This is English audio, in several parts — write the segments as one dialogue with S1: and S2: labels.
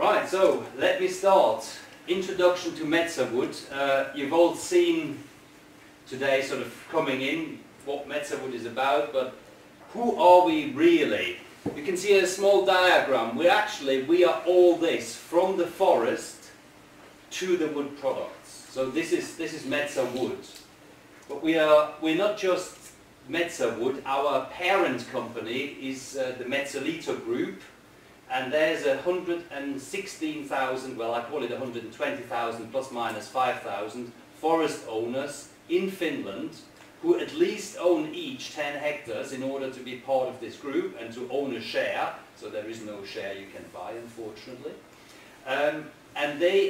S1: Right, so let me start. Introduction to Metsä Wood. You've all seen today sort of coming in what Metsä Wood is about, but who are we really? You can see a small diagram. We are all this, from the forest to the wood products. So this is Metsä Wood. But we're not just Metsä Wood. Our parent company is the Metsäliitto Group, and there's 116,000, well I call it 120,000 plus minus 5,000 forest owners in Finland who at least own each 10 hectares in order to be part of this group and to own a share. So there is no share you can buy, unfortunately. And they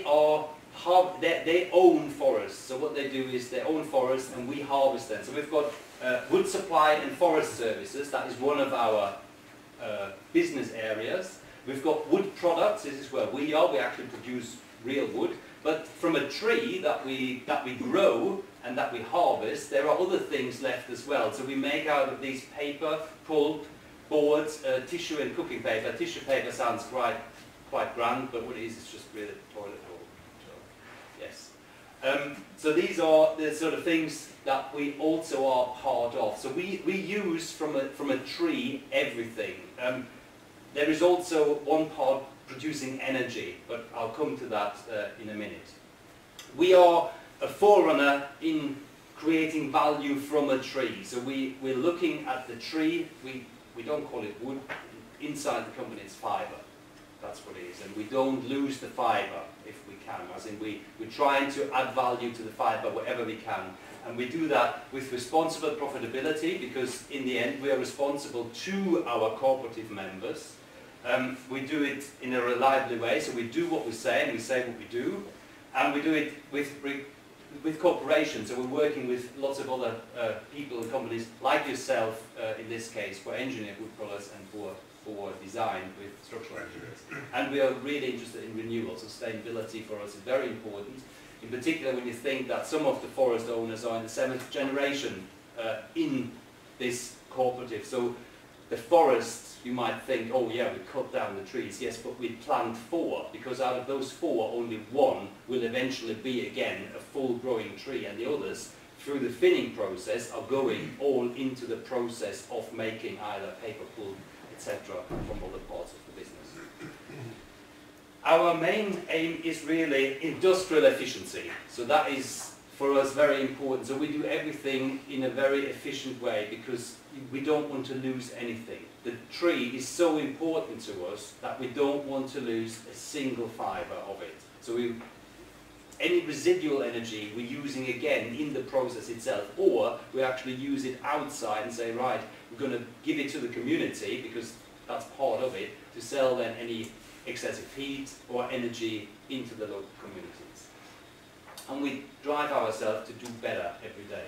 S1: own forests. So what they do is they own forests and we harvest them. So we've got wood supply and forest services. That is one of our business areas. We've got wood products. This is where we are. We actually produce real wood. But from a tree that we grow and that we harvest, there are other things left as well. So we make out of these paper, pulp, boards, tissue and cooking paper. Tissue paper sounds quite grand, but what it is just really toilet roll. So, yes. So these are the sort of things that we also are part of. So we use from a tree everything. There is also one part producing energy, but I'll come to that in a minute. We are a forerunner in creating value from a tree. So we're looking at the tree. We don't call it wood. Inside the company it's fibre. That's what it is. And we don't lose the fibre if we can. As in we're trying to add value to the fibre wherever we can. And we do that with responsible profitability, because in the end we are responsible to our cooperative members. We do it in a reliable way, so we do what we say and we say what we do. And we do it with cooperation, so we're working with lots of other people and companies like yourself in this case, for engineered wood products and for design with structural engineers. And we are really interested in renewal. Sustainability for us is very important, in particular when you think that some of the forest owners are in the 7th generation in this cooperative. So the forests, you might think, oh yeah, we cut down the trees. Yes, but we plant 4, because out of those 4, only 1 will eventually be again a full growing tree, and the others, through the thinning process, are going all into the process of making either paper pulp, etc., from other parts of the business. Our main aim is really industrial efficiency. So that is for us very important. So we do everything in a very efficient way because we don't want to lose anything. The tree is so important to us that we don't want to lose a single fibre of it. So any residual energy we're using again in the process itself, or we actually use it outside and say, right, we're going to give it to the community because that's part of it, to sell then any excessive heat or energy into the local communities. And we drive ourselves to do better every day.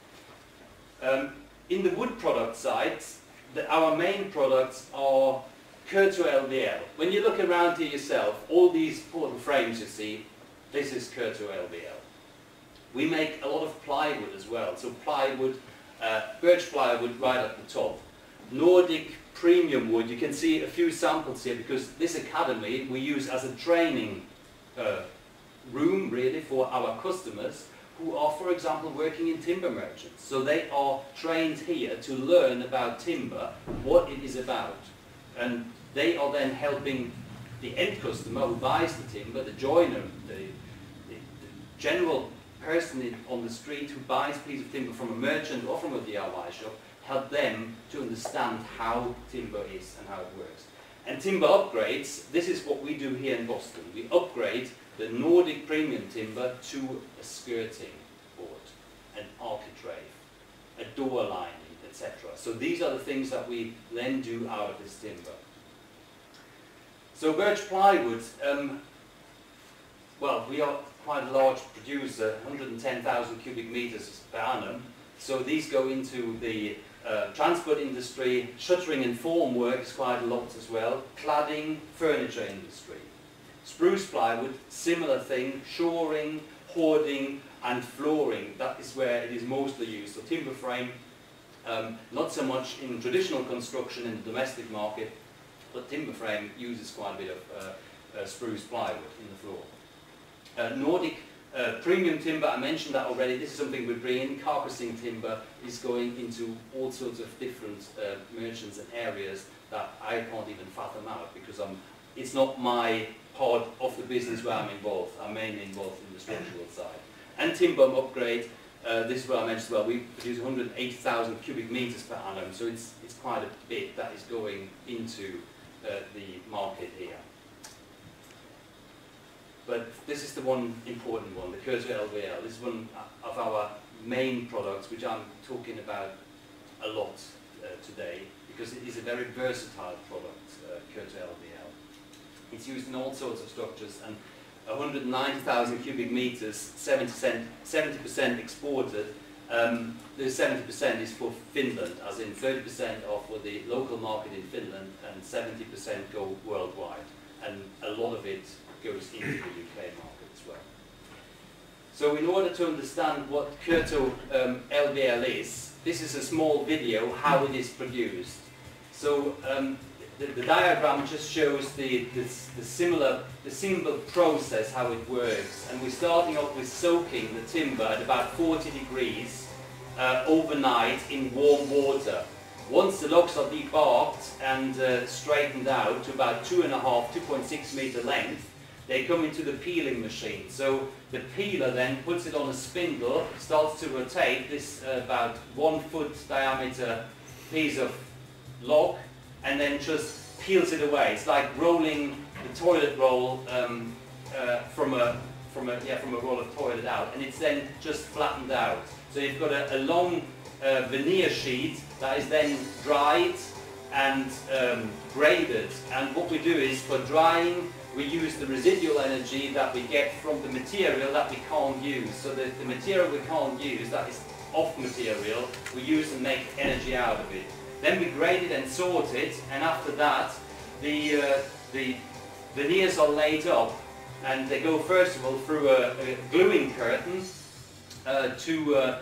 S1: In the wood product side, our main products are Kurto LVL. When you look around here yourself, all these portal frames you see, this is Kurto LVL. We make a lot of plywood as well. So plywood, birch plywood right at the top. Nordic premium wood, you can see a few samples here because this academy we use as a training room really for our customers who are, for example, working in timber merchants. So they are trained here to learn about timber, what it is about. And they are then helping the end customer who buys the timber, the joiner, the general person on the street who buys a piece of timber from a merchant or from a DIY shop, help them to understand how timber is and how it works. And timber upgrades, this is what we do here in Boston. We upgrade the Nordic premium timber to a skirting board, an architrave, a door lining, etc. So these are the things that we then do out of this timber. So birch plywood, well, we are quite a large producer, 110,000 cubic meters per annum. So these go into the transport industry, shuttering and formwork is quite a lot as well, cladding, furniture industry. Spruce plywood, similar thing, shoring, hoarding and flooring, that is where it is mostly used. So timber frame, not so much in traditional construction in the domestic market, but timber frame uses quite a bit of spruce plywood in the floor. Nordic premium timber, I mentioned that already. This is something we bring in. Carcassing timber is going into all sorts of different merchants and areas that I can't even fathom out, because it's not my part of the business where I'm involved. I'm mainly involved in the structural side. And timber upgrade, this is what I mentioned as well. We produce 180,000 cubic meters per annum, so it's quite a bit that is going into the market here. But this is the one important one, the Curto LVL. This is one of our main products, which I'm talking about a lot today, because it is a very versatile product, Curto LVL. It's used in all sorts of structures, and 190,000 cubic meters, 70% exported. The 70% is for Finland, as in 30% are for the local market in Finland, and 70% go worldwide. And a lot of it goes into the UK market as well. So in order to understand what Curto LVL is, this is a small video how it is produced. So the diagram just shows the simple process, how it works. And we're starting off with soaking the timber at about 40 degrees overnight in warm water. Once the logs are debarked and straightened out to about 2.6 meter length, they come into the peeling machine. So the peeler then puts it on a spindle, starts to rotate this about 1 foot diameter piece of log, and then just peels it away. It's like rolling the toilet roll from a roll of toilet out, and it's then just flattened out. So you've got a long veneer sheet that is then dried and graded. And what we do is, for drying, we use the residual energy that we get from the material that we can't use. So the material we can't use, that is off material, we use and make energy out of it. Then we grade it and sort it, and after that the veneers are laid up, and they go first of all through a gluing curtain to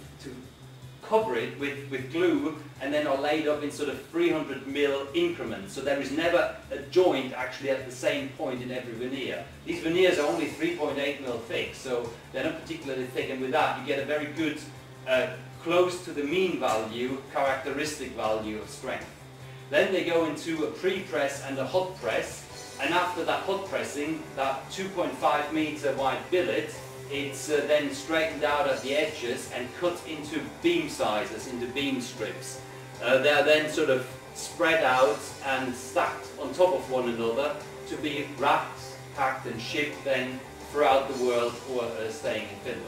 S1: cover it with glue, and then are laid up in sort of 300 mil increments. So there is never a joint actually at the same point in every veneer. These veneers are only 3.8 mil thick, so they're not particularly thick, and with that you get a very good, close to the mean value, characteristic value of strength. Then they go into a pre-press and a hot press, and after that hot pressing, that 2.5 meter wide billet, it's then straightened out at the edges and cut into beam sizes, into beam strips. They are then sort of spread out and stacked on top of one another to be wrapped, packed and shipped then throughout the world, or staying in Finland.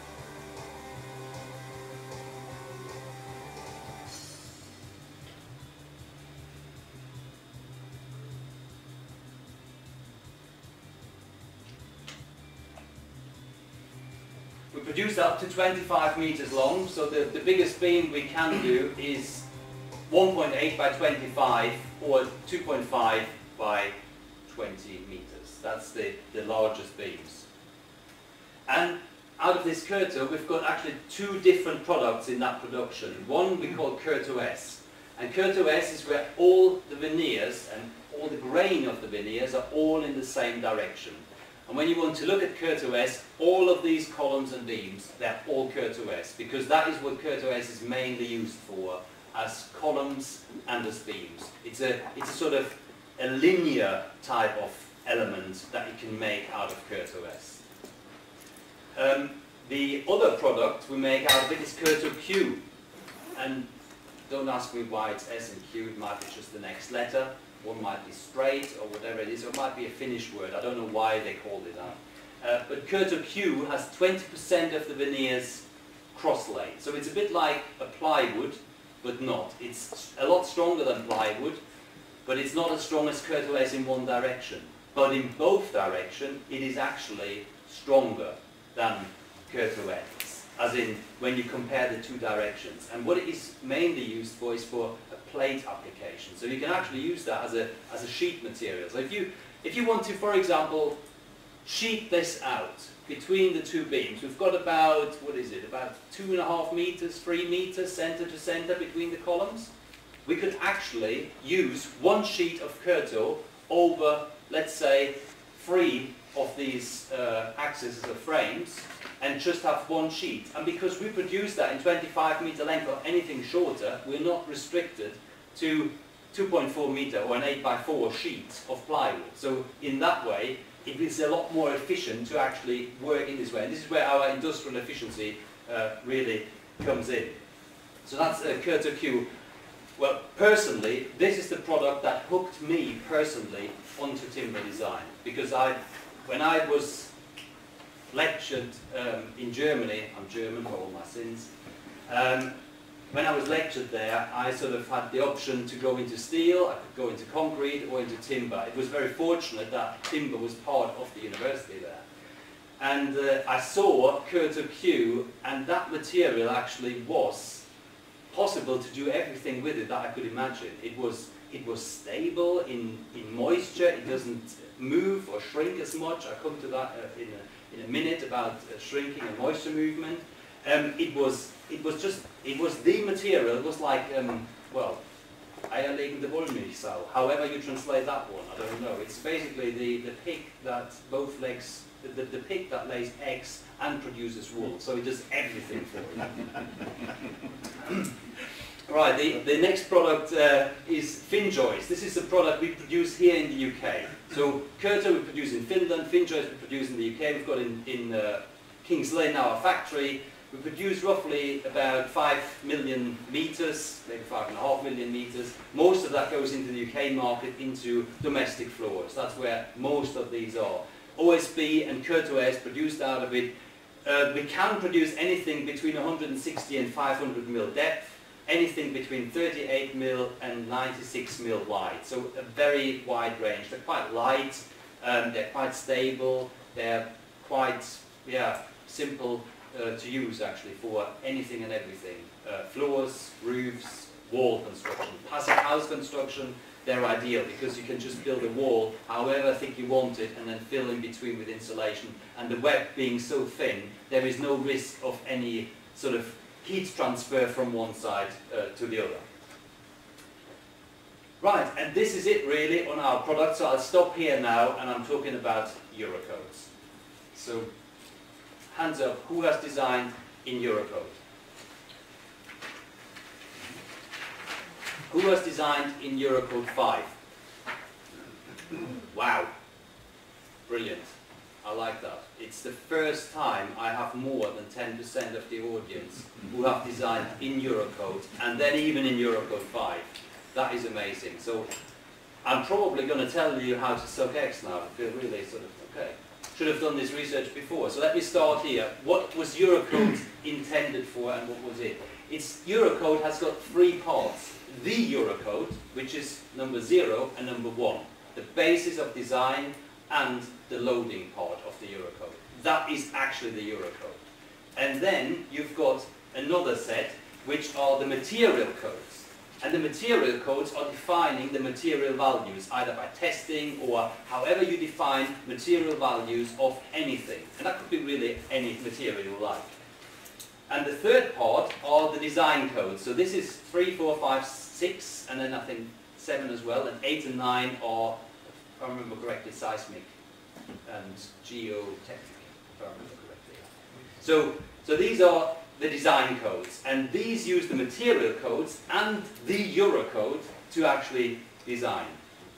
S1: We produce up to 25 meters long, so the biggest beam we can do is 1.8 by 25 or 2.5 by 20 meters. That's the largest beams. And out of this Curto, we've got actually 2 different products in that production. One we call Curto S. And Curto S is where all the veneers and all the grain of the veneers are all in the same direction. And when you want to look at Curto S, all of these columns and beams, they're all Curto S, because that is what Curto S is mainly used for, as columns and as beams. It's a sort of a linear type of element that you can make out of Curto S. The other product we make out of it is Curto Q. And don't ask me why it's S and Q, it might be just the next letter. One might be straight or whatever it is, or it might be a Finnish word. I don't know why they called it that. But Curto Q has 20% of the veneers cross-laid. So it's a bit like a plywood, but not. It's a lot stronger than plywood, but it's not as strong as Curto S in one direction. But in both directions, it is actually stronger than Curto S, as in when you compare the 2 directions. And what it is mainly used for is for a plate application. So you can actually use that as a sheet material. So if you want to, for example, sheet this out between the 2 beams, we've got about, what is it, about 2.5 meters, 3 meters center to center between the columns. We could actually use 1 sheet of Curto over, let's say, free of these axes of frames and just have one sheet. And because we produce that in 25 meter length or anything shorter, we're not restricted to 2.4 meter or an 8x4 sheet of plywood. So in that way, it is a lot more efficient to actually work in this way. And this is where our industrial efficiency really comes in. So that's Curto Q. Well, personally, this is the product that hooked me personally onto timber design. Because when I was lectured in Germany, I'm German for all my sins, when I was lectured there, I sort of had the option to go into steel, I could go into concrete or into timber. It was very fortunate that timber was part of the university there. And I saw Curto Q, and that material actually was possible to do everything with it that I could imagine. It was stable in moisture, it doesn't move or shrink as much. I'll come to that in a minute about shrinking and moisture movement. It was the material. It was like, well, eierlegende Wollmilchsau, however you translate that one, I don't know. It's basically the pig that both legs, the pig that lays eggs and produces wool. So it does everything for you. Right, the next product is Finjoist. This is a product we produce here in the UK. So Curto we produce in Finland, Finjoist we produce in the UK. We've got in Kings Lane now a factory. We produce roughly about 5 million meters, maybe 5.5 million meters. Most of that goes into the UK market, into domestic floors. That's where most of these are. OSB and Curto is produced out of it. We can produce anything between 160 and 500 mil depth, anything between 38 mil and 96 mil wide. So a very wide range. They're quite light, they're quite stable, they're quite simple to use actually for anything and everything. Floors, roofs, wall construction, passive house construction, they're ideal because you can just build a wall however thick you want it and then fill in between with insulation. And the web being so thin, there is no risk of any sort of heat transfer from one side to the other. Right, and this is it really on our product. So I'll stop here now and I'm talking about Eurocodes. So hands up, who has designed in Eurocode? Who has designed in Eurocode 5? Wow, brilliant. I like that. It's the first time I have more than 10% of the audience who have designed in Eurocode, and then even in Eurocode 5. That is amazing. So I'm probably going to tell you how to suck eggs now. I feel really sort of, okay. Should have done this research before. So let me start here. What was Eurocode intended for and what was it? Eurocode has got 3 parts. The Eurocode, which is number 0 and number 1. The basis of design and the loading part of the Eurocode. That is actually the Eurocode. And then you've got another set, which are the material codes. And the material codes are defining the material values, either by testing or however you define material values of anything. And that could be really any material you like. And the third part are the design codes. So this is 3, 4, 5, 6, and then I think 7 as well. And 8 and 9 are, if I remember correctly, seismic and geotechnic, if I remember correctly. So these are the design codes, and these use the material codes and the Eurocode to actually design.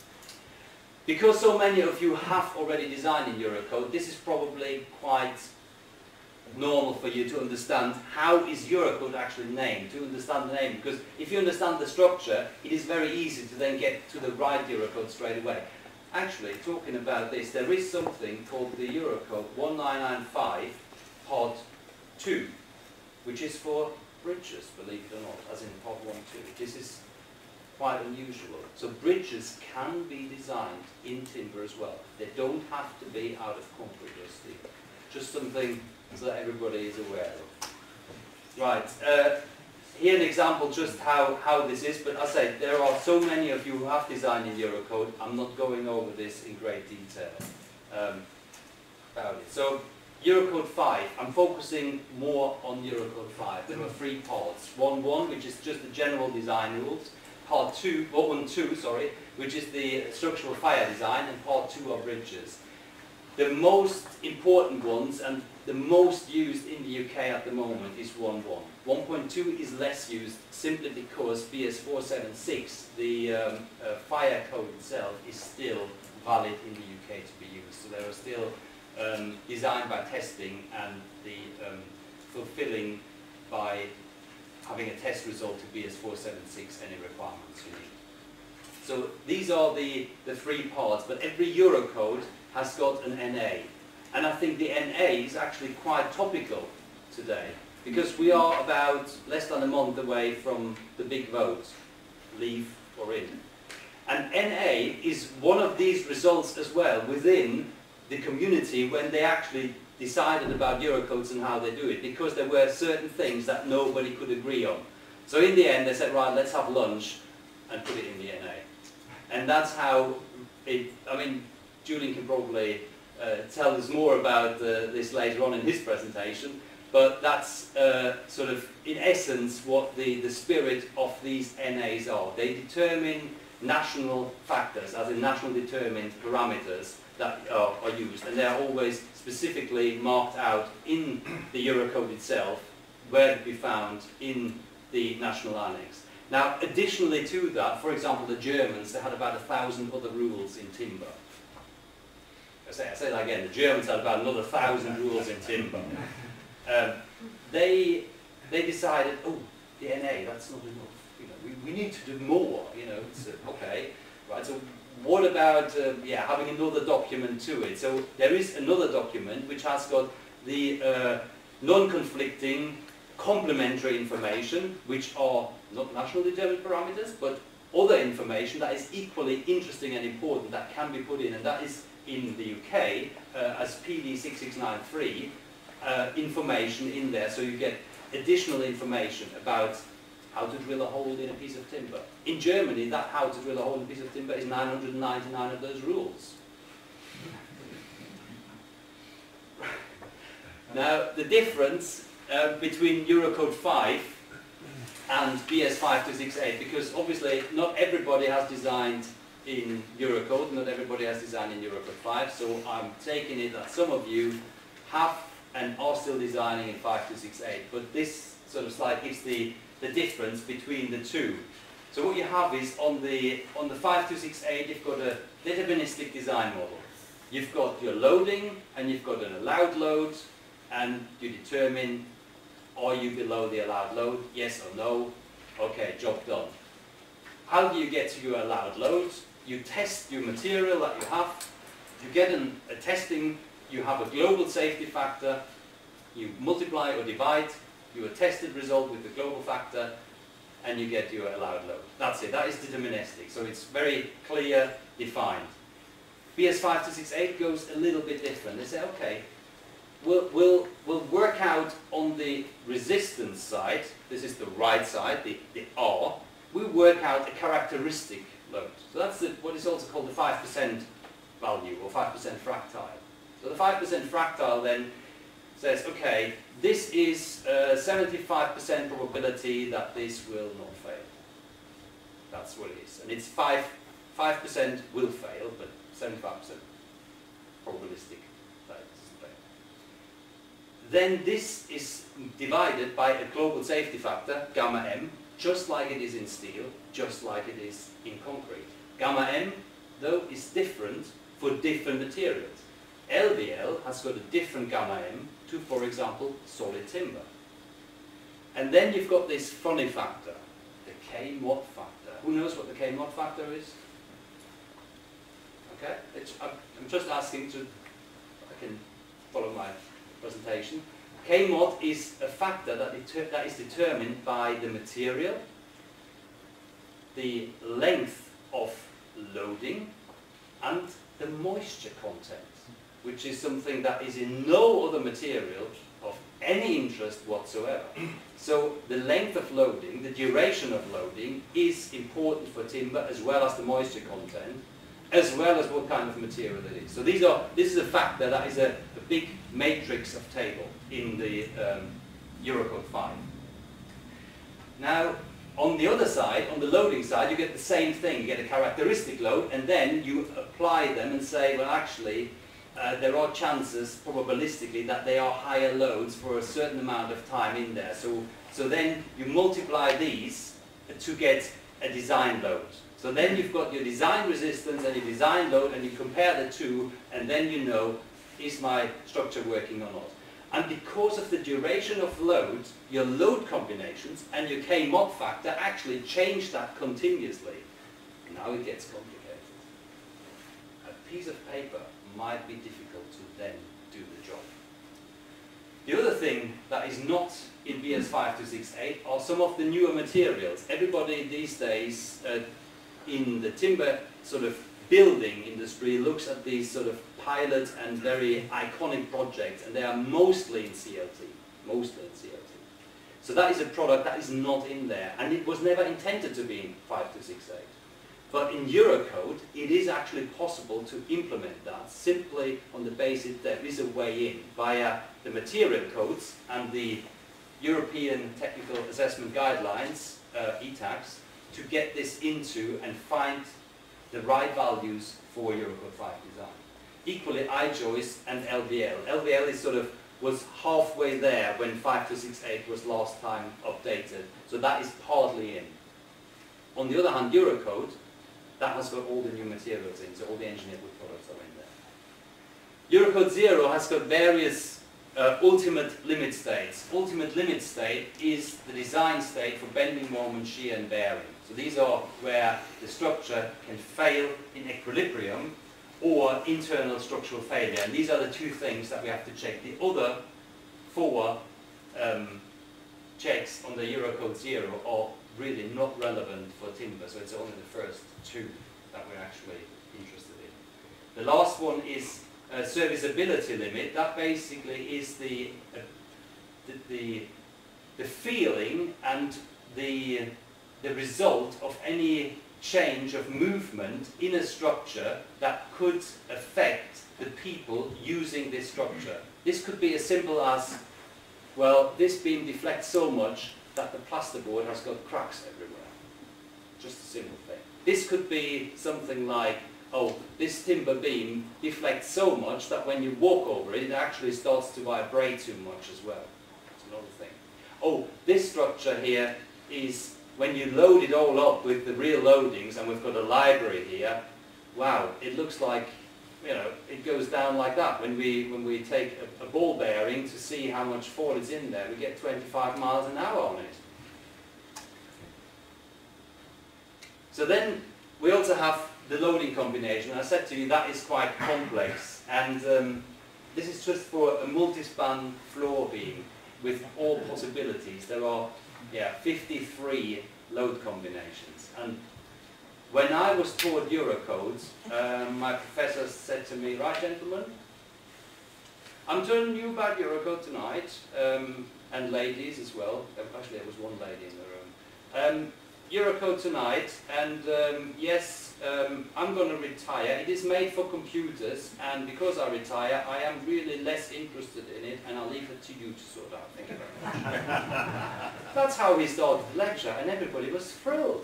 S1: Because so many of you have already designed in Eurocode, this is probably quite normal for you to understand how is Eurocode actually named, to understand the name, because if you understand the structure, it is very easy to then get to the right Eurocode straight away. Actually, talking about this, there is something called the Eurocode 1995 Part 2, which is for bridges, believe it or not, as in Part 1, 2. This is quite unusual. So bridges can be designed in timber as well. They don't have to be out of concrete or steel. Just something so that everybody is aware of. Right, here an example just how this is, but as I say, there are so many of you who have designed in Eurocode. I'm not going over this in great detail about it. So Eurocode 5, I'm focusing more on Eurocode 5. There are 3 parts. 1.1, which is just the general design rules. Part 2, 1.2, sorry, which is the structural fire design, and Part 2 are bridges. the most important ones and the most used in the UK at the moment is 1.1. 1.2 is less used simply because BS 476, the fire code itself, is still valid in the UK to be used. So they are still designed by testing and the fulfilling by having a test result to BS 476 any requirements you need. So these are the three parts, but every Eurocode has got an NA. And I think the NA is actually quite topical today, because we are about less than a month away from the big vote, leave or in. And NA is one of these results as well within the community when they actually decided about Eurocodes and how they do it, because there were certain things that nobody could agree on. So in the end they said, right, let's have lunch and put it in the NA. And that's how it, I mean, Julian can probably tell us more about this later on in his presentation, but that's sort of, in essence, what the spirit of these NAs are. They determine national factors, as in national determined parameters that are used, and they are always specifically marked out in the Eurocode itself, where to be found in the national annex. Now, additionally to that, for example, the Germans, they had about 1,000 other rules in timber. I say that again, the Germans had about another 1,000 rules in timber. They decided, oh, the NA, that's not enough. You know, we need to do more. You know, it's, okay, right? So what about yeah, having another document to it? So there is another document which has got the non-conflicting complementary information, which are not nationally determined parameters, but other information that is equally interesting and important that can be put in, and that is in the UK as PD 6693 information in there, so you get additional information about how to drill a hole in a piece of timber. In Germany, that how to drill a hole in a piece of timber is 999 of those rules. Now, the difference between Eurocode 5 and BS 5268, because obviously not everybody has designed in Eurocode, not everybody has designed in Eurocode 5, so I'm taking it that some of you have and are still designing in 5268, but this sort of slide gives the difference between the two. So what you have is on the 5268 you've got a deterministic design model. You've got your loading and you've got an allowed load, and you determine, are you below the allowed load, yes or no, okay, job done. How do you get to your allowed load? You test your material that you have, you get a testing, you have a global safety factor, you multiply or divide your tested result with the global factor, and you get your allowed load. That's it, that is deterministic, so it's very clear, defined. BS 5268 goes a little bit different. They say, okay, we'll work out on the resistance side, this is the right side, the R, we work out a characteristic load. So that's what is also called the 5% value, or 5% fractile. So the 5% fractile then says, okay, this is 75% probability that this will not fail. That's what it is. And it's 5% will fail, but 75% probabilistic that it doesn't fail. Then this is divided by a global safety factor, gamma M, just like it is in steel, just like it is in concrete. Gamma M, though, is different for different materials. LVL has got a different gamma M to, for example, solid timber. And then you've got this funny factor, the K-mod factor. Who knows what the K-mod factor is? Okay, I'm just asking to, I can follow my presentation. K-mod is a factor that is determined by the material, the length of loading, and the moisture content, which is something that is in no other material of any interest whatsoever. So the length of loading, the duration of loading, is important for timber, as well as the moisture content, as well as what kind of material it is. So this is a factor that is a big matrix of table in the Eurocode 5. Now, on the other side, on the loading side, you get the same thing. You get a characteristic load, and then you apply them and say, well, actually, there are chances, probabilistically, that they are higher loads for a certain amount of time in there. So then you multiply these to get a design load. So then you've got your design resistance and your design load, and you compare the two, and then you know, is my structure working or not? And because of the duration of load, your load combinations and your K-mod factor actually change that continuously. Now it gets complicated. A piece of paper might be difficult to then do the job. The other thing that is not in BS 5268 are some of the newer materials. Everybody these days in the timber sort of building industry looks at these sort of pilot and very iconic projects, and they are mostly in CLT. Mostly in CLT. So that is a product that is not in there, and it was never intended to be in 5268. But in Eurocode, it is actually possible to implement that simply on the basis that there is a way in via the material codes and the European Technical Assessment Guidelines, ETAGs, to get this into and find the right values for Eurocode 5 design. Equally, I-joist and LVL. LVL is sort of was halfway there when 5268 was last time updated, so that is partly in. On the other hand, Eurocode, that has got all the new materials in, so all the engineered wood products are in there. Eurocode 0 has got various ultimate limit states. Ultimate limit state is the design state for bending moment, shear and bearing. So these are where the structure can fail in equilibrium or internal structural failure. And these are the two things that we have to check. The other four checks on the Eurocode 0 are really not relevant for timber, so it's only the first two that we're actually interested in. The last one is serviceability limit. That basically is the feeling and the result of any change of movement in a structure that could affect the people using this structure. This could be as simple as, well, this beam deflects so much that the plasterboard has got cracks everywhere. Just a simple thing. This could be something like, oh, this timber beam deflects so much that when you walk over it, it actually starts to vibrate too much as well. That's another thing. Oh, this structure here is, when you load it all up with the real loadings, and we've got a library here, wow, it looks like, you know, it goes down like that. When we take a ball bearing to see how much fall is in there, we get 25 miles an hour on it. So then we also have the loading combination. I said to you that is quite complex, and this is just for a multi-span floor beam with all possibilities. There are 53 load combinations, and when I was taught Eurocodes, my professor said to me, right gentlemen, I'm telling you about Eurocode tonight, and ladies as well. Actually there was one lady in the room. Eurocode tonight, and yes, I'm going to retire. It is made for computers, and because I retire, I am really less interested in it, and I'll leave it to you to sort out. Thank you very much. That's how he started the lecture, and everybody was thrilled.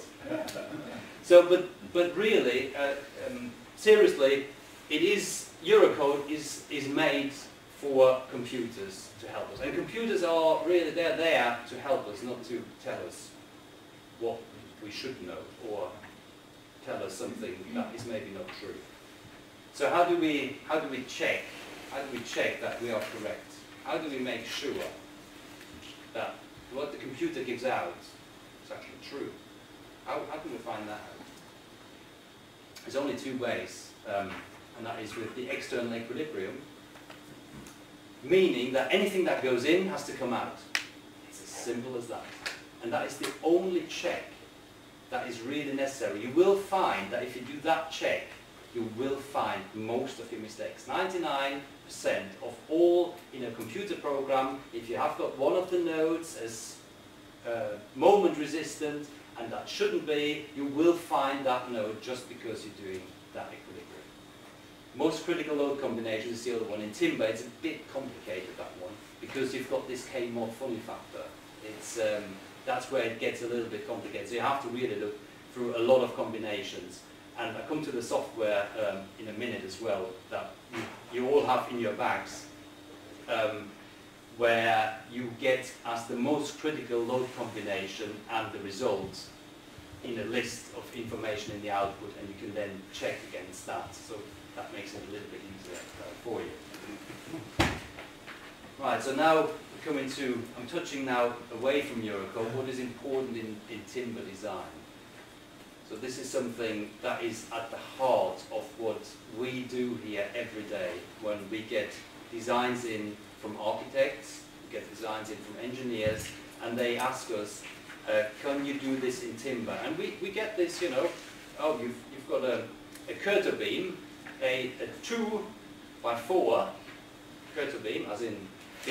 S1: So, but really, seriously, it is, Eurocode is made for computers to help us, and computers are really, they're there to help us, not to tell us what we should know or tell us something that is maybe not true. So how do we check? How do we check that we are correct? How do we make sure that what the computer gives out is actually true? How can we find that out? There's only two ways, and that is with the external equilibrium, meaning that anything that goes in has to come out. It's as simple as that. And that is the only check that is really necessary. You will find that if you do that check, you will find most of your mistakes. 99% of all in a computer program, if you have got one of the nodes as moment resistant, and that shouldn't be, you will find that node just because you're doing that equilibrium. Most critical load combination is the other one. In timber, it's a bit complicated, that one, because you've got this K-mod funny factor. It's that's where it gets a little bit complicated. So you have to really look through a lot of combinations. And I come to the software in a minute as well, that you all have in your bags, where you get as the most critical load combination and the result in a list of information in the output, and you can then check against that. So that makes it a little bit easier for you. Right, so now I'm touching now away from Eurocode, what is important in timber design. So this is something that is at the heart of what we do here every day when we get designs in from architects, we get designs in from engineers, and they ask us, can you do this in timber? And we get this, you know, oh, you've got a curter beam, a 2 by 4 curter beam, as in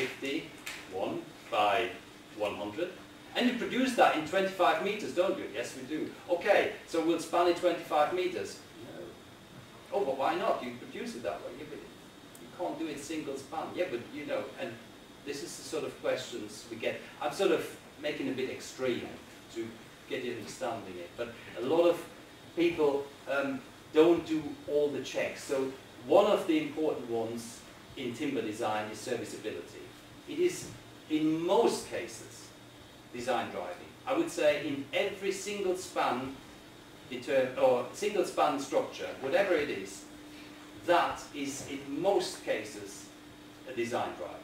S1: 51 by 100. And you produce that in 25 meters, don't you? Yes, we do. Okay, so we'll span it 25 meters. No. Oh, but why not? You produce it that way. Yeah, but you can't do it single span. Yeah, but you know, and this is the sort of questions we get. I'm sort of making a bit extreme to get you understanding it, but a lot of people don't do all the checks. So one of the important ones in timber design is serviceability. It is, in most cases, design driving. I would say in every single span or single span structure, whatever it is, that is in most cases a design driver.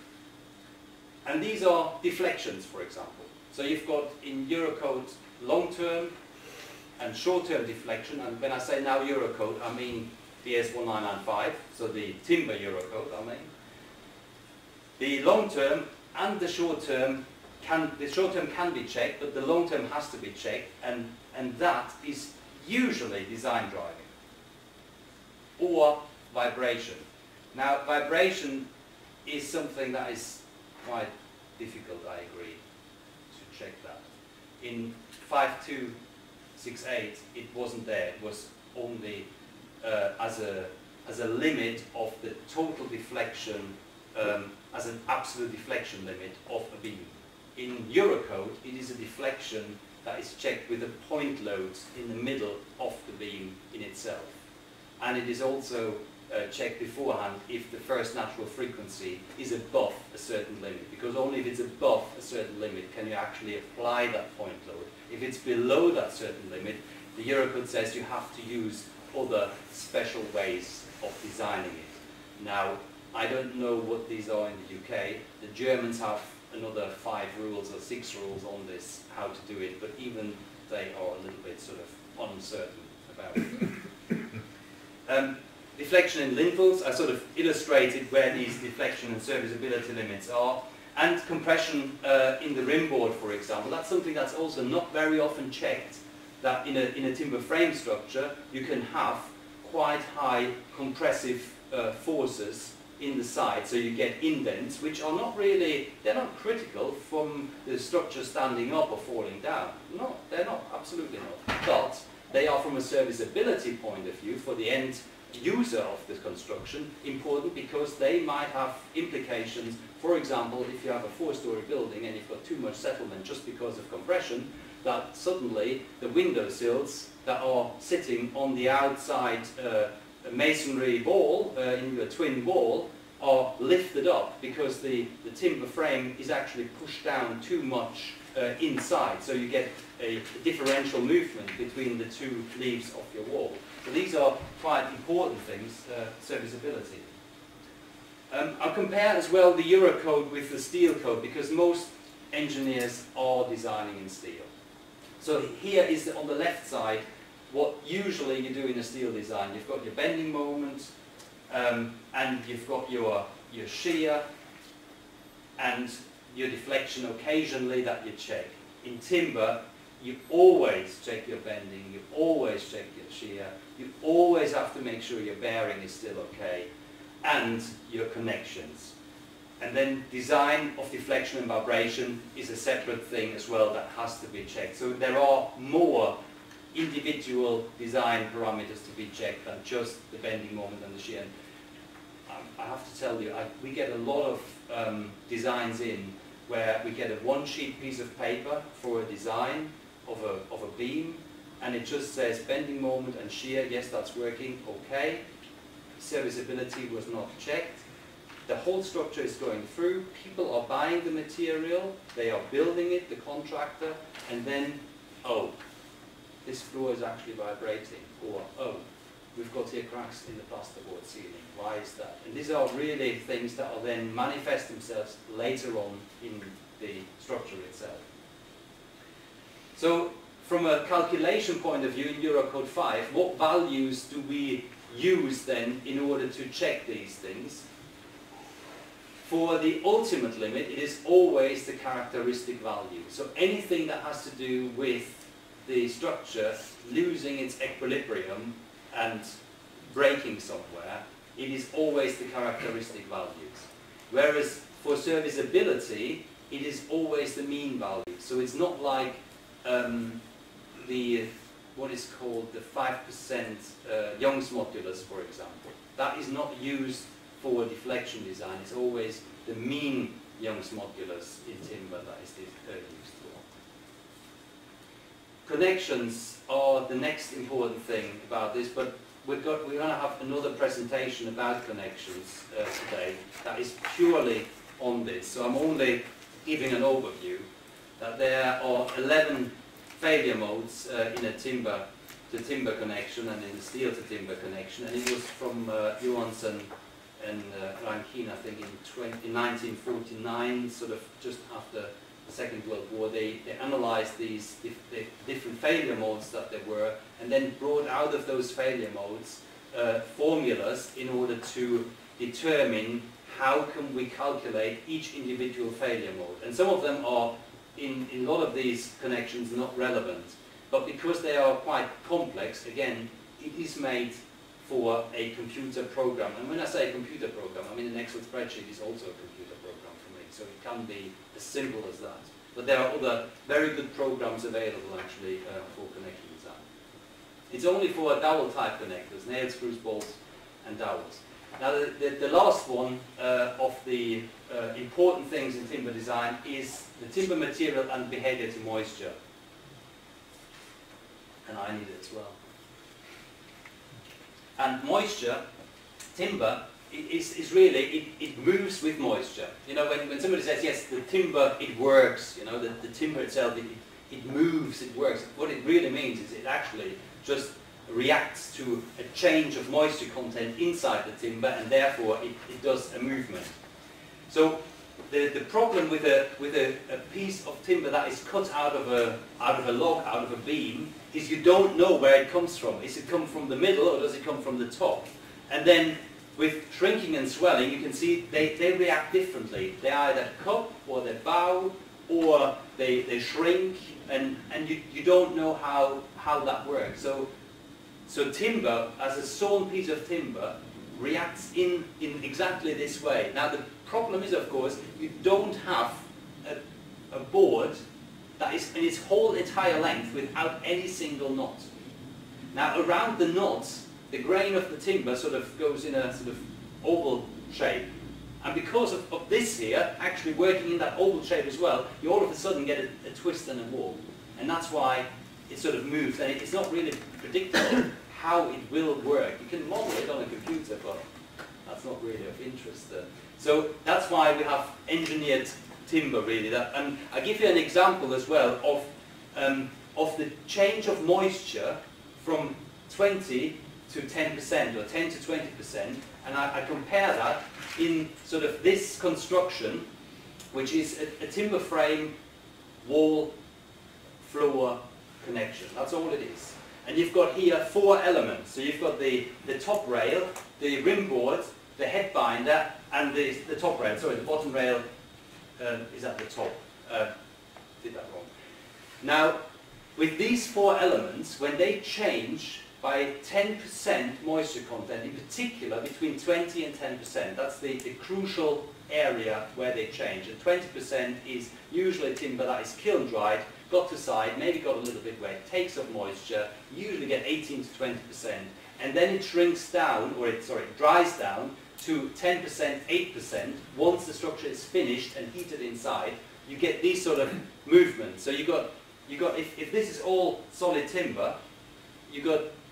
S1: And these are deflections, for example. So you've got in Eurocode long-term and short-term deflection, and when I say now Eurocode, I mean BS 1995, so the timber Eurocode, I mean. The long-term and the short-term can be checked, but the long-term has to be checked, and that is usually design driving or vibration. Now, vibration is something that is quite difficult, I agree, to check that. In 5268, it wasn't there. It was only as a limit of the total deflection, as an absolute deflection limit of a beam. In Eurocode, it is a deflection that is checked with a point load in the middle of the beam in itself. And it is also checked beforehand if the first natural frequency is above a certain limit, because only if it's above a certain limit can you actually apply that point load. If it's below that certain limit, the Eurocode says you have to use other special ways of designing it. Now, I don't know what these are in the UK. The Germans have another 5 rules or 6 rules on this, how to do it, but even they are a little bit sort of uncertain about it. Deflection in lintels, I sort of illustrated where these deflection and serviceability limits are, and compression in the rim board, for example. That's something that's also not very often checked, that in a timber frame structure you can have quite high compressive forces in the side, so you get indents which are not really, they're not critical from the structure standing up or falling down. No, they're not, absolutely not. But they are, from a serviceability point of view, for the end user of the construction, important, because they might have implications. For example, if you have a 4-story building and you've got too much settlement just because of compression, that suddenly the window sills that are sitting on the outside masonry wall, in your twin wall, are lifted up because the timber frame is actually pushed down too much inside, so you get a differential movement between the two leaves of your wall. So these are quite important things, serviceability. I'll compare as well the Eurocode with the steel code, because most engineers are designing in steel. So here is, on the left side, what usually you do in a steel design. You've got your bending moment, and you've got your shear, and your deflection occasionally that you check. In timber, you always check your bending, you always check your shear, you always have to make sure your bearing is still okay, and your connections. And then design of deflection and vibration is a separate thing as well that has to be checked. So there are more individual design parameters to be checked than just the bending moment and the shear. I have to tell you, we get a lot of designs in where we get a 1-sheet piece of paper for a design of a beam, and it just says bending moment and shear. Yes, that's working, okay. serviceability was not checked. The whole structure is going through, people are buying the material, they are building it, the contractor, and then, oh, this floor is actually vibrating, or oh, we've got here cracks in the plasterboard ceiling. Why is that? And these are really things that will then manifest themselves later on in the structure itself. So, from a calculation point of view in Eurocode 5, what values do we use then in order to check these things? For the ultimate limit, it is always the characteristic value. So anything that has to do with the structure losing its equilibrium and breaking somewhere, it is always the characteristic values. Whereas for serviceability, it is always the mean value. So it's not like what is called the 5% Young's modulus, for example. That is not used for deflection design. It's always the mean Young's modulus in timber that is used for. Connections are the next important thing about this, but we're going to have another presentation about connections today that is purely on this. So I'm only giving an overview that there are 11 failure modes in a timber to timber connection and in the steel to timber connection, and it was from Johansson and Rankine, I think in 1949, sort of just after the Second World War, they analyzed these different failure modes that there were, and then brought out of those failure modes formulas in order to determine how can we calculate each individual failure mode. And some of them are, in a lot of these connections, not relevant. But because they are quite complex, again, it is made for a computer program. And when I say a computer program, I mean an Excel spreadsheet is also a computer program for me. So it can be as simple as that. But there are other very good programs available actually for connection design. It's only for dowel type connectors, nails, screws, bolts, and dowels. Now the last one of the important things in timber design is the timber material and behavior to moisture. And I need it as well. And moisture, timber, is really, it moves with moisture. You know, when somebody says, yes, the timber, it works, you know, the timber itself, it moves, it works. What it really means is it actually just reacts to a change of moisture content inside the timber, and therefore it does a movement. So the problem with a piece of timber that is cut out of a log, out of a beam, is you don't know where it comes from. Does it come from the middle or does it come from the top? And then with shrinking and swelling, you can see they react differently. They either cup or they bow or they shrink, and you don't know how that works. So timber, as a sawn piece of timber, reacts in exactly this way. Now the problem is, of course, you don't have a board that is in its whole entire length without any single knot. Now around the knots, the grain of the timber sort of goes in a sort of oval shape. And because of this here, actually working in that oval shape as well, you all of a sudden get a twist and a warp. And that's why it sort of moves, and it's not really predictable how it will work. You can model it on a computer, but that's not really of interest there. So that's why we have engineered timber, really. And I give you an example as well of the change of moisture from 20 to 10% or 10 to 20%, and I compare that in sort of this construction, which is a timber frame wall floor connection. That's all it is. And you've got here 4 elements. So you've got the top rail, the rim board, the head binder, and the top rail. Sorry, the bottom rail is at the top. Did that wrong. Now, with these 4 elements, when they change by 10% moisture content, in particular between 20 and 10%, that's the crucial area where they change. And 20% is usually timber that is kiln dried, got to side, maybe got a little bit wet, takes up moisture, you usually get 18 to 20%, and then it shrinks down, or it dries down to 10%, 8%. Once the structure is finished and heated inside, you get these sort of movements. So you got if this is all solid timber, you got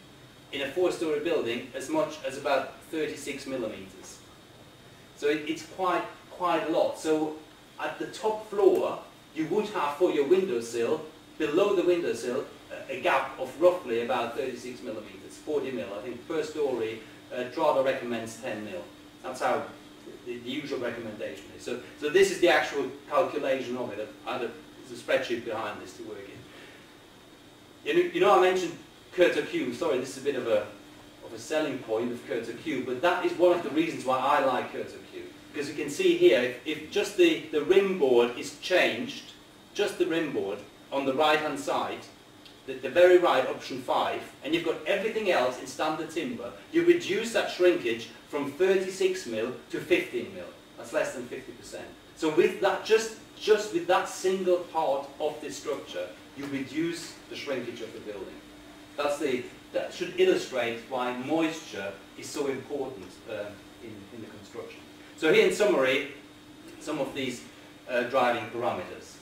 S1: in a 4-story building as much as about 36 millimeters. So it's quite a lot. So at the top floor, you would have for your windowsill, below the windowsill, a gap of roughly about 36 millimeters, 40 mil. I think per story, Trada recommends 10 mil. That's how the usual recommendation is. So this is the actual calculation of it. There's a spreadsheet behind this to work in. You know, I mentioned Curto Q. Sorry, this is a bit of a selling point of Curto Q, but that is one of the reasons why I like Curto Q. Because you can see here, if just the rim board is changed, just the rim board on the right-hand side, the very right, option 5, and you've got everything else in standard timber, you reduce that shrinkage from 36 mil to 15 mil. That's less than 50%. So with that, just with that single part of the structure, you reduce the shrinkage of the building. That should illustrate why moisture is so important in the construction. So here in summary, some of these driving parameters.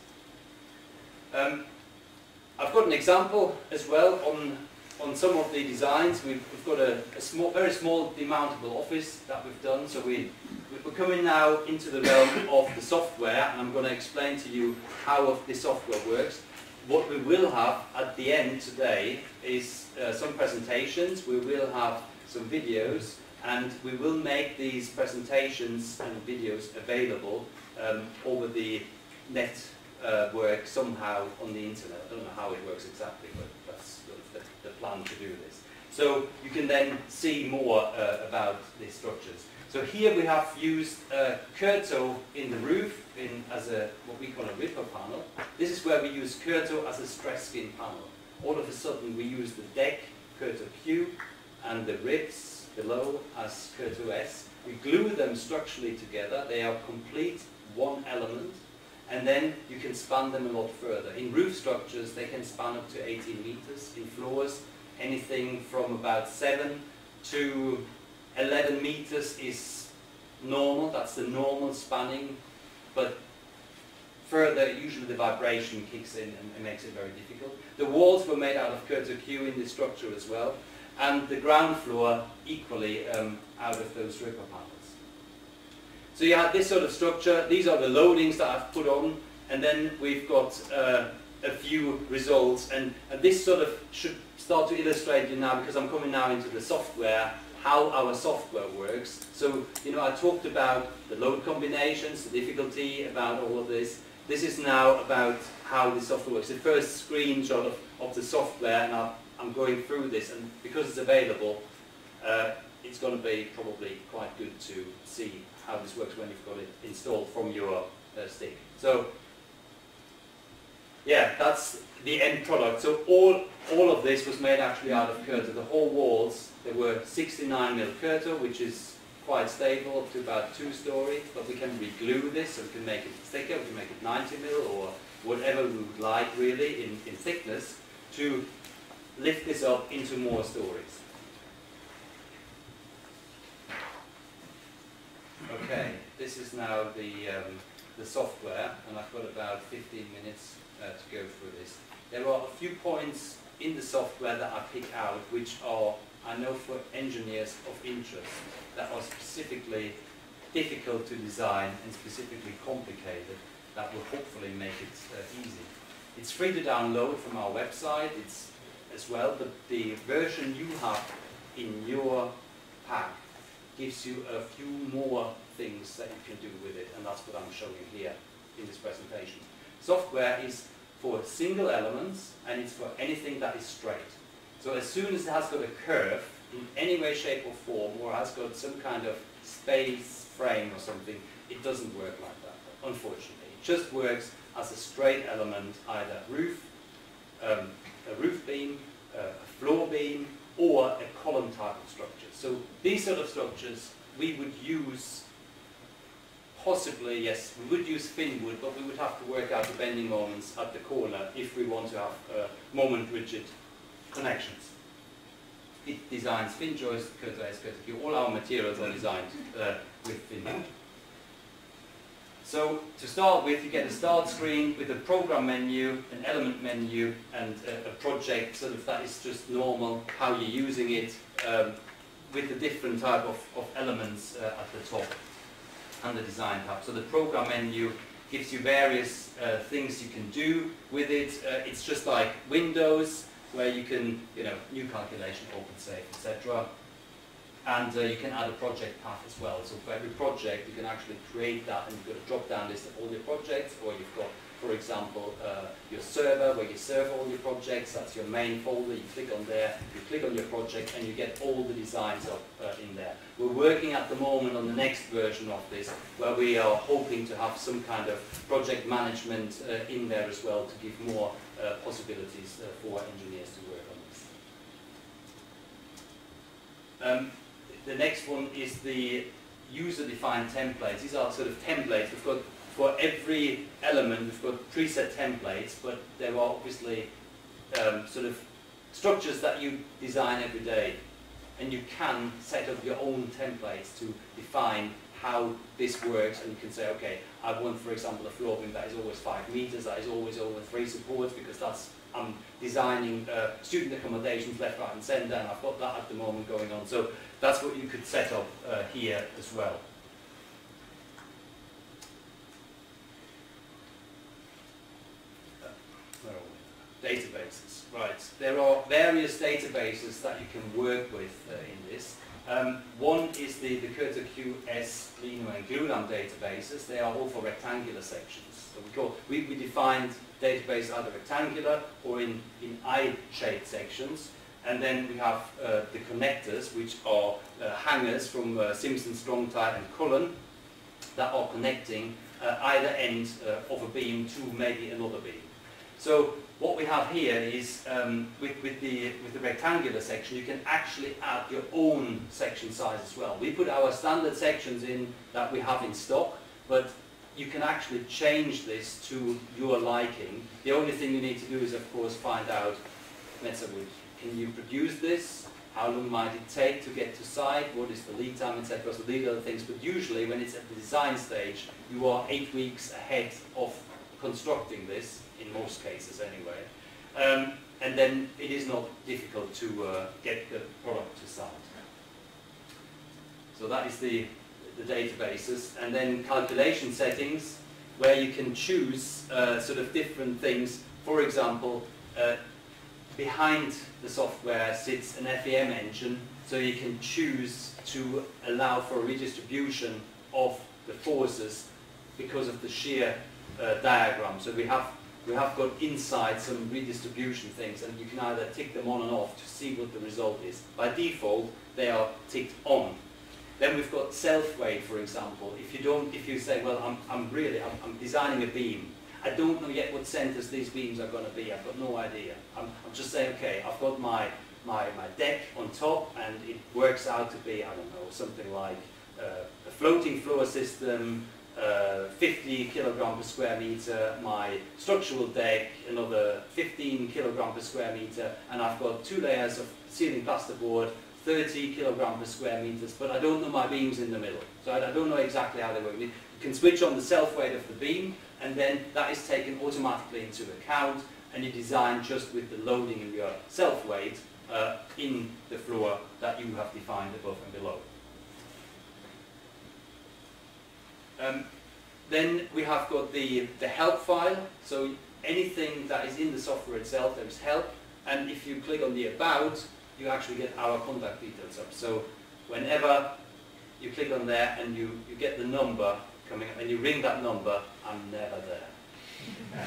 S1: I've got an example as well on some of the designs. We've got a very small demountable office that we've done. So we're coming now into the realm of the software, and I'm going to explain to you how the software works. What we will have at the end today is some presentations. We will have some videos, and we will make these presentations and videos available over the network somehow on the internet. I don't know how it works exactly, but that's sort of the plan to do this. So you can then see more about these structures. So here we have used Curto in the roof as what we call a ripper panel. This is where we use Curto as a stress skin panel. All of a sudden we use the deck, Curto Q, and the ribs below as Curto S. We glue them structurally together. They are complete one element, and then you can span them a lot further. In roof structures they can span up to 18 meters. In floors anything from about 7 to 11 meters is normal. That's the normal spanning, but further usually the vibration kicks in and makes it very difficult. The walls were made out of Curto Q in this structure as well, and the ground floor equally out of those ripper panels. So you have this sort of structure. These are the loadings that I've put on, and then we've got a few results, and this sort of should start to illustrate you now, because I'm coming now into the software, how our software works. So, you know, I talked about the load combinations, the difficulty about all of this. This is now about how the software works. The first screenshot of the software, and I'm going through this, and because it's available, it's going to be probably quite good to see how this works when you've got it installed from your stick. So, yeah, that's the end product. So all of this was made actually out of Curto. The whole walls, they were 69 mil Curto, which is quite stable, up to about 2 story, but we can reglue this, so we can make it thicker, we can make it 90 mil or whatever we would like really in thickness to lift this up into more stories. Okay, this is now the software, and I've got about 15 minutes to go through this. There are a few points in the software that I pick out which are, I know for engineers of interest, that are specifically difficult to design and specifically complicated, that will hopefully make it easy. It's free to download from our website. It's as well, but the version you have in your pack gives you a few more things that you can do with it, and that's what I'm showing here in this presentation. Software is for single elements, and it's for anything that is straight. So as soon as it has got a curve in any way, shape or form, or has got some kind of space frame or something, it doesn't work like that, unfortunately. It just works as a straight element, either roof, a roof beam, a floor beam, or a column type of structure. So these sort of structures we would use, possibly, yes, we would use thin wood, but we would have to work out the bending moments at the corner if we want to have moment rigid connections. It designs thin joist, Curto S, Curto Q. All our materials are designed with thin wood. So to start with, you get a start screen with a program menu, an element menu, and a project sort of that is just normal, how you're using it, with the different type of elements at the top and the design tab. So the program menu gives you various things you can do with it. It's just like Windows, where you can, new calculation, open safe, etc. And you can add a project path as well. So for every project, you can actually create that, and you've got a drop-down list of all your projects, or you've got, for example, your server where you serve all your projects. That's your main folder. You click on there, you click on your project, and you get all the designs up in there. We're working at the moment on the next version of this, where we are hoping to have some kind of project management in there as well, to give more possibilities for engineers to work on this. The next one is the user-defined templates. These are sort of templates. We've got, for every element, we've got preset templates, but there are obviously sort of structures that you design every day, and you can set up your own templates to define how this works, and you can say, okay, I want, for example, a floor beam that is always 5 meters, that is always over 3 supports, because that's, I'm designing student accommodations left, right and centre, and I've got that at the moment going on. So that's what you could set up here as well. Databases, right. There are various databases that you can work with in this. One is the Curta QS, Lino and Glulam databases. They are all for rectangular sections. So we defined database either rectangular or in I-shaped sections. And then we have the connectors, which are hangers from Simpson, Strong-Tie and Cullen that are connecting either end of a beam to maybe another beam. So what we have here is, with the rectangular section, you can actually add your own section size as well. We put our standard sections in that we have in stock, but you can actually change this to your liking. The only thing you need to do is, of course, find out, can you produce this? How long might it take to get to site? What is the lead time, etc. So these are the things, but usually when it's at the design stage, you are 8 weeks ahead of constructing this, in most cases anyway, and then it is not difficult to get the product to site. So that is the databases, and then calculation settings, where you can choose sort of different things. For example, behind the software sits an FEM engine, so you can choose to allow for a redistribution of the forces because of the shear diagram. So we have got inside some redistribution things, and you can either tick them on and off to see what the result is. By default, they are ticked on. Then we've got self-weight, for example. If you say, well, I'm designing a beam. I don't know yet what centers these beams are going to be. I've got no idea. I'm just saying, okay, I've got my deck on top, and it works out to be, I don't know, something like a floating floor system, 50 kilogram per square meter, my structural deck, another 15 kilogram per square meter, and I've got 2 layers of ceiling plasterboard, 30 kilogram per square meters, but I don't know my beams in the middle. So I don't know exactly how they work. You can switch on the self-weight of the beam, and then that is taken automatically into account, and you design just with the loading of your self-weight in the floor that you have defined above and below. Then we have got the help file. So anything that is in the software itself, there is help, and if you click on the about, you actually get our contact details up. So whenever you click on there and you get the number coming up and you ring that number, I'm never there.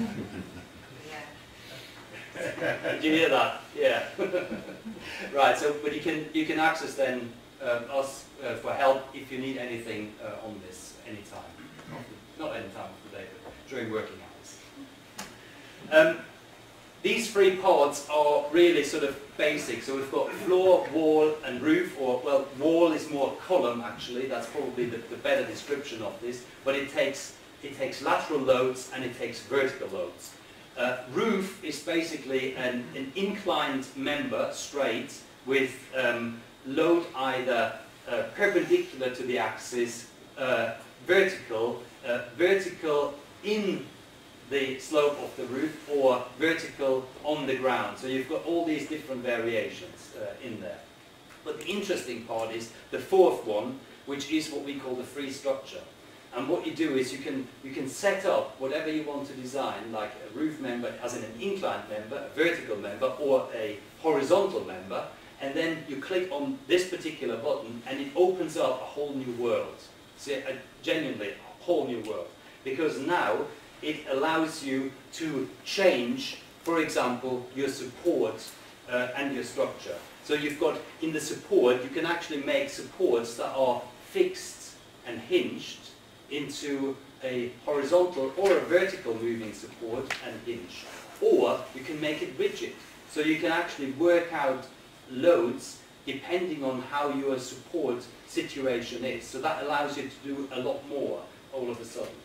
S1: Did you hear that? Yeah. Right. So, but you can access then us for help if you need anything on this anytime. Not any time of the day, but during working hours. These 3 parts are really sort of basic. So we've got floor, wall and roof, or well, wall is more column actually, that's probably the better description of this, but it takes lateral loads and it takes vertical loads. Roof is basically an inclined member, straight, with load either perpendicular to the axis, vertical, vertical in the slope of the roof, or vertical on the ground. So you've got all these different variations in there. But the interesting part is the fourth one, which is what we call the free structure. And what you do is you can set up whatever you want to design, like a roof member as in an inclined member, a vertical member, or a horizontal member, and then you click on this particular button and it opens up a whole new world. See, genuinely a whole new world. Because now it allows you to change, for example, your support and your structure. So you've got, in the support, you can actually make supports that are fixed and hinged into a horizontal or a vertical moving support and hinge. Or you can make it rigid. So you can actually work out loads depending on how your support situation is. So that allows you to do a lot more all of a sudden.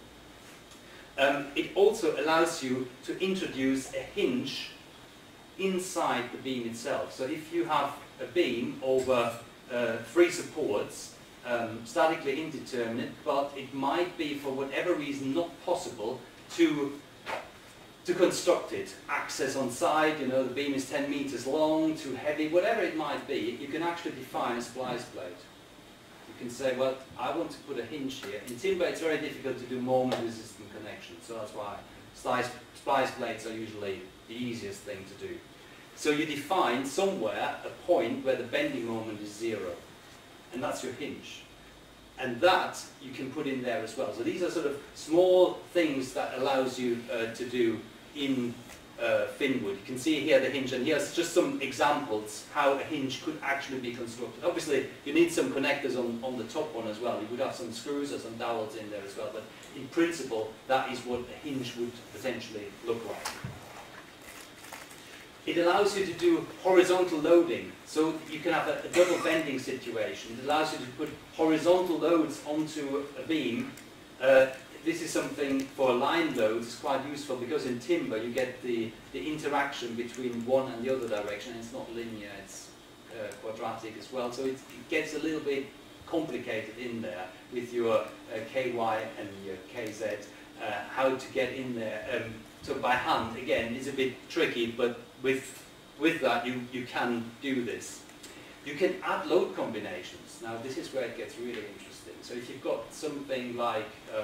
S1: It also allows you to introduce a hinge inside the beam itself. So if you have a beam over 3 supports, statically indeterminate, but it might be for whatever reason not possible to construct it. Access on site, you know, the beam is 10 meters long, too heavy, whatever it might be, you can actually define a splice plate. You can say, well, I want to put a hinge here. In timber, it's very difficult to do moment-resistant connections, so that's why splice plates are usually the easiest thing to do. So you define somewhere a point where the bending moment is 0, and that's your hinge. And that you can put in there as well. So these are sort of small things that allows you to do in Finnwood. You can see here the hinge, and here's just some examples how a hinge could actually be constructed. Obviously, you need some connectors on the top one as well. You would have some screws or some dowels in there as well, but in principle, that is what a hinge would potentially look like. It allows you to do horizontal loading, so you can have a double bending situation. It allows you to put horizontal loads onto a beam. This is something for line loads, it's quite useful because in timber you get the interaction between one and the other direction. It's not linear, it's quadratic as well, so it gets a little bit complicated in there with your KY and your KZ, how to get in there. So by hand, again, it's a bit tricky, but with that you can do this. You can add load combinations. Now this is where it gets really interesting. So if you've got something like,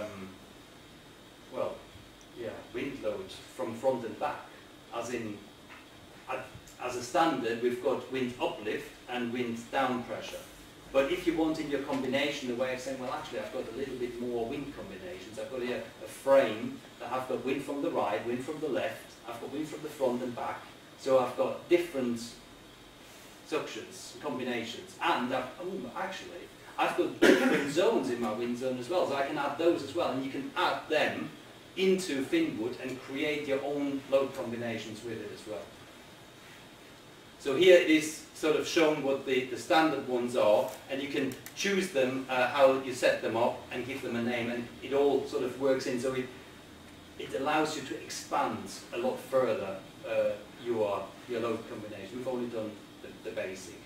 S1: wind load from front and back, as in, as a standard, we've got wind uplift and wind down pressure. But if you want in your combination a way of saying, well, actually, I've got a little bit more wind combinations. I've got here a frame that I've got wind from the right, wind from the left, I've got wind from the front and back. So I've got different suctions, combinations, and I've got different zones in my wind zone as well, so I can add those as well, and you can add them into Finnwood and create your own load combinations with it as well. So here it is sort of shown what the standard ones are, and you can choose them, how you set them up, and give them a name, and it all sort of works in, so it allows you to expand a lot further your load combination. We've only done the basic.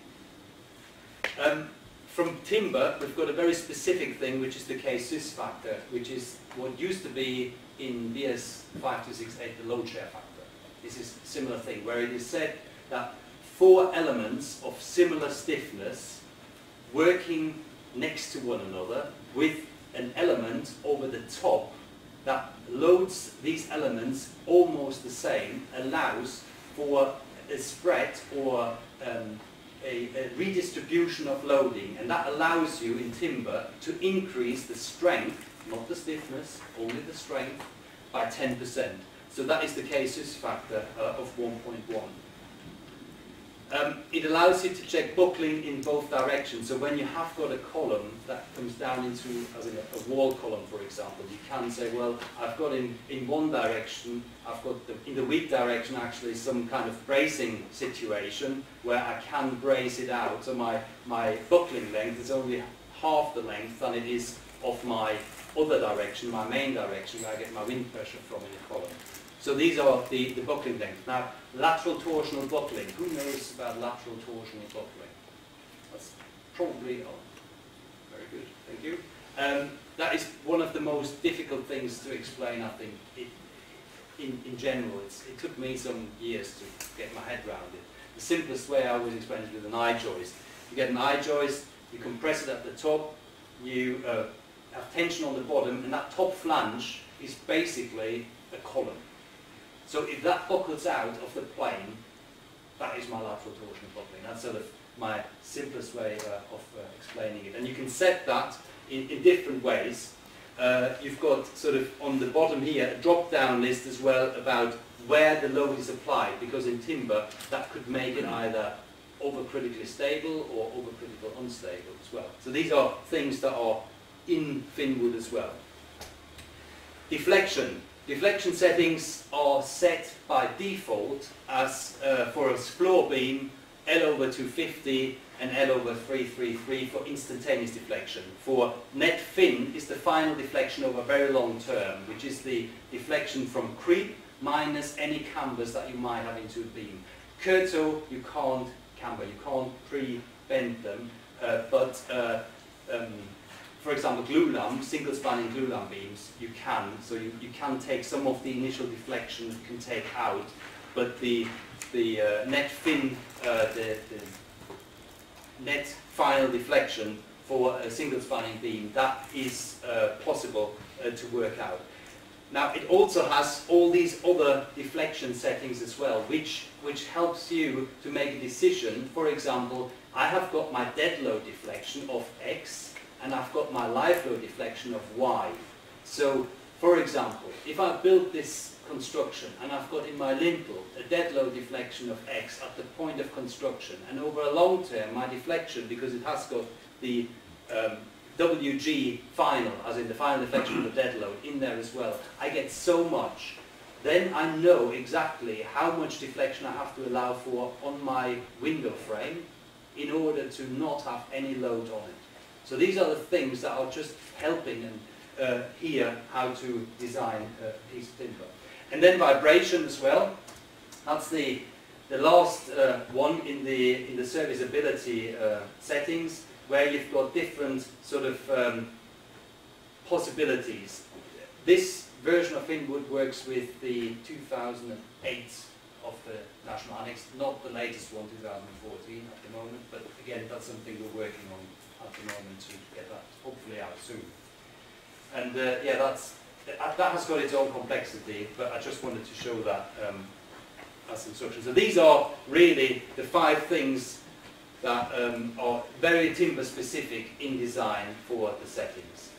S1: From timber, we've got a very specific thing, which is the K-sys factor, which is what used to be in BS 5268 the load share factor. This is a similar thing, where it is said that 4 elements of similar stiffness working next to one another with an element over the top that loads these elements almost the same allows for a spread or a redistribution of loading, and that allows you in timber to increase the strength, not the stiffness, only the strength, by 10%. So that is the K-sys factor of 1.1. It allows you to check buckling in both directions. So when you have got a column that comes down into, as in a wall column, for example, you can say, well, I've got in one direction, I've got in the weak direction actually some kind of bracing situation where I can brace it out. So my buckling length is only half the length than it is of my other direction, my main direction, where I get my wind pressure from in the column. So these are the buckling lengths. Now, lateral torsional buckling. Who knows about lateral torsional buckling? That's probably, very good, thank you. that is one of the most difficult things to explain, I think, in general. It took me some years to get my head around it. The simplest way I always explain is with an eye joist. You get an eye joist, you compress it at the top, you have tension on the bottom, and that top flange is basically a column. So if that buckles out of the plane, that is my lateral torsional buckling. That's sort of my simplest way of explaining it. And you can set that in different ways. You've got sort of on the bottom here a drop-down list as well about where the load is applied, because in timber that could make it either overcritically stable or overcritical unstable as well. So these are things that are in Finnwood as well. Deflection. Deflection settings are set by default as for a floor beam L/250 and L/333 for instantaneous deflection. For net fin is the final deflection over a very long term, which is the deflection from creep minus any cambers that you might have into a beam. Curto, you can't camber, you can't pre-bend them, for example, glulam, single spanning glulam beams, you can. So you can take some of the initial deflection, you can take out, but the net fin, the net final deflection for a single spanning beam, that is possible to work out. Now it also has all these other deflection settings as well, which helps you to make a decision. For example, I have got my dead load deflection of X, and I've got my live load deflection of Y. So, for example, if I build this construction and I've got in my lintel a dead load deflection of X at the point of construction, and over a long term my deflection, because it has got the WG final, as in the final deflection of the dead load, in there as well, I get so much, then I know exactly how much deflection I have to allow for on my window frame in order to not have any load on it. So these are the things that are just helping and here how to design a piece of timber. And then vibration as well. That's the last one in the serviceability settings, where you've got different sort of possibilities. This version of Finnwood works with the 2008 of the National Annex, not the latest one, 2014 at the moment, but again that's something we're working on at the moment to get that hopefully out soon. And yeah, that has got its own complexity, but I just wanted to show that as instructions. So these are really the 5 things that are very timber specific in design for the settings.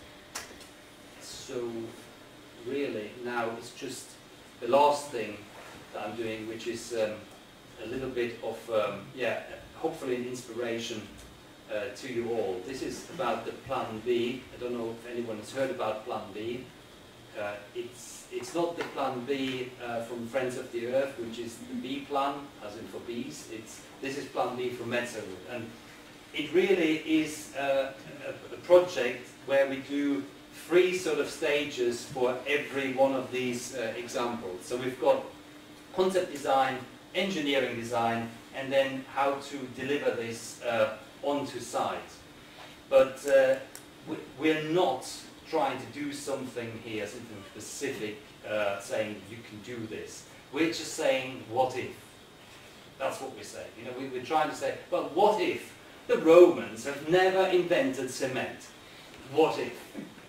S1: So really now it's just the last thing that I'm doing, which is a little bit of yeah, hopefully an inspiration to you all. This is about the Plan B. I don't know if anyone has heard about Plan B. It's not the Plan B from Friends of the Earth, which is the B plan, as in for bees. This is Plan B from Metzerwood, and it really is a project where we do 3 sort of stages for every one of these examples. So we've got concept design, engineering design, and then how to deliver this onto site. But we're not trying to do something here, something specific, saying you can do this. We're just saying, what if? That's what we're saying. You know, we're trying to say, well, what if the Romans have never invented cement? What if?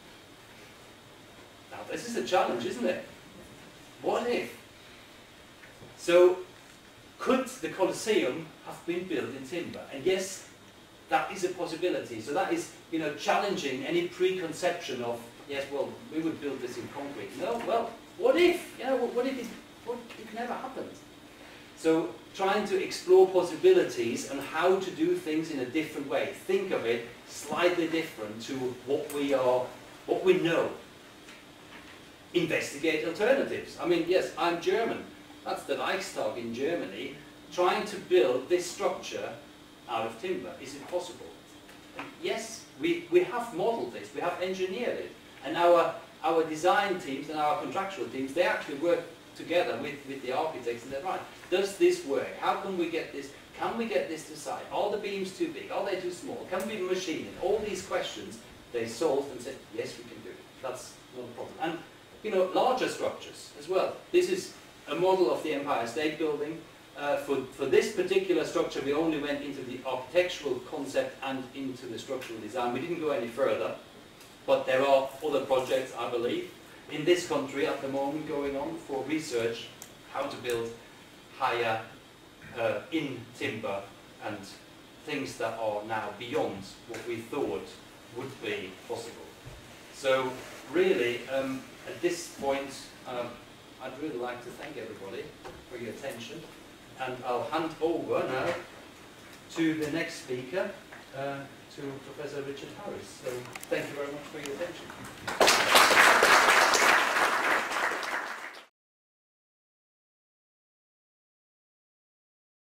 S1: Now, this is a challenge, isn't it? What if? So, could the Colosseum have been built in timber? And yes, that is a possibility. So that is, you know, challenging any preconception of, yes, well, we would build this in concrete. No, well, what if? You know, what if it never happened? So trying to explore possibilities and how to do things in a different way. Think of it slightly different to what we know. Investigate alternatives. I mean, yes, I'm German. That's the Reichstag in Germany. Trying to build this structure out of timber. Is it possible? And yes, we have modelled this, we have engineered it. And our design teams and our contractual teams, they actually work together with the architects and they're right. Does this work? How can we get this? Can we get this to site? Are the beams too big? Are they too small? Can we machine it? All these questions, they solved and said, yes, we can do it. That's not a problem. And, you know, larger structures as well. This is a model of the Empire State Building. For this particular structure, we only went into the architectural concept and into the structural design. We didn't go any further, but there are other projects, I believe, in this country at the moment going on for research how to build higher in timber and things that are now beyond what we thought would be possible. So really, at this point, I'd really like to thank everybody for your attention, and I'll hand over now to the next speaker, to Professor Richard Harris. So thank you very much for your attention.